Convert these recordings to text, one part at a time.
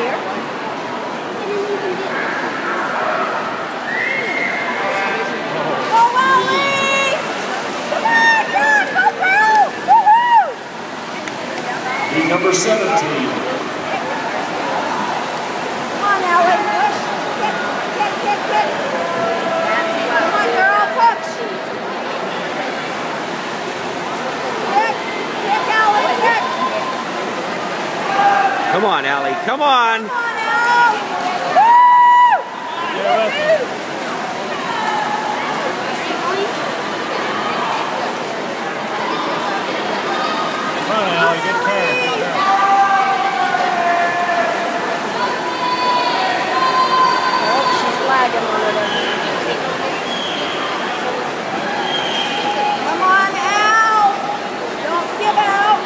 Number 17. Come on, Ellen. Push. Get. Come on, girl. Push. Kick, Ellen. Kick. Come on, Allie. Come on. Come on, Ellen. Woo! Come on, Allie. Good turn. Come on, Al! Don't give out!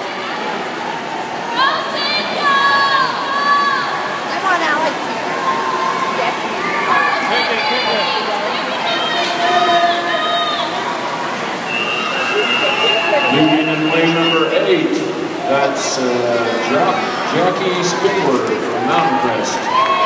Come on, Alex. Kick it. Leading in lane number 8. That's Jackie Spinward from Mountain Crest.